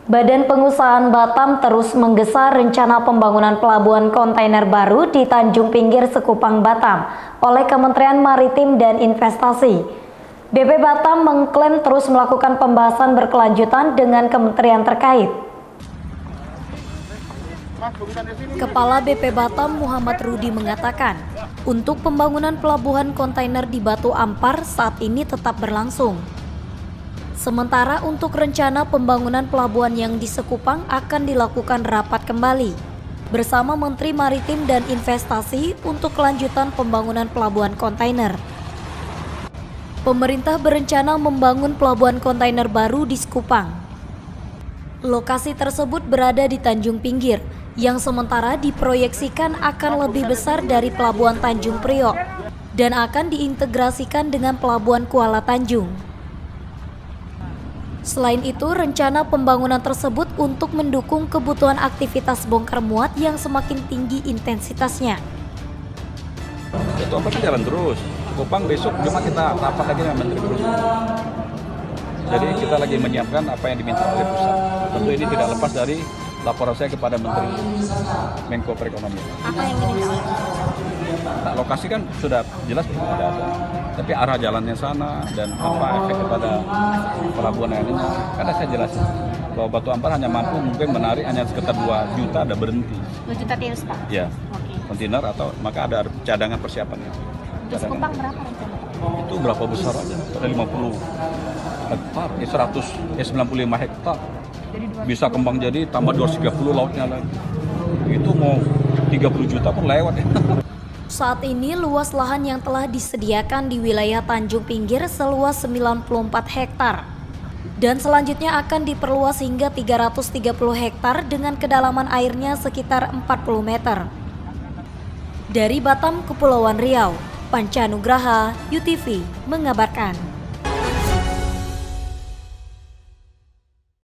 Badan Pengusahaan Batam terus menggesa rencana pembangunan pelabuhan kontainer baru di Tanjung Pinggir, Sekupang, Batam oleh Kementerian Maritim dan Investasi. BP Batam mengklaim terus melakukan pembahasan berkelanjutan dengan kementerian terkait. Kepala BP Batam Muhammad Rudi mengatakan, untuk pembangunan pelabuhan kontainer di Batu Ampar saat ini tetap berlangsung. Sementara untuk rencana pembangunan pelabuhan yang di Sekupang akan dilakukan rapat kembali bersama Menteri Maritim dan Investasi untuk kelanjutan pembangunan pelabuhan kontainer. Pemerintah berencana membangun pelabuhan kontainer baru di Sekupang. Lokasi tersebut berada di Tanjung Pinggir, yang sementara diproyeksikan akan lebih besar dari pelabuhan Tanjung Priok dan akan diintegrasikan dengan pelabuhan Kuala Tanjung. Selain itu, rencana pembangunan tersebut untuk mendukung kebutuhan aktivitas bongkar muat yang semakin tinggi intensitasnya. Itu apa jalan terus. Sekupang besok cuma kita rapat lagi dengan Menteri Perhubungan. Jadi kita lagi menyiapkan apa yang diminta oleh pusat. Tentu ini tidak lepas dari laporan saya kepada Menteri Menko Perekonomian. Apa yang diminta oleh? Nah, lokasi kan sudah jelas tidak ada. Tapi arah jalannya sana dan apa efek kepada pelabuhan ini, karena saya jelasin bahwa Batu Ampar hanya mampu mungkin menarik hanya sekitar 2 juta, ada berhenti. 2 juta TEU, Pak? Ya, Oke. kontainer atau maka ada cadangan persiapannya. Di Sekupang berapa rencana? Itu berapa besar aja? Ada 50 hektar, 95 hektar. Bisa kembang jadi tambah 230 lautnya lagi. Itu mau 30 juta pun lewat ya. Saat ini luas lahan yang telah disediakan di wilayah Tanjung Pinggir seluas 94 hektar. Dan selanjutnya akan diperluas hingga 330 hektar dengan kedalaman airnya sekitar 40 meter. Dari Batam, Kepulauan Riau, Panca Nugraha, UTV mengabarkan.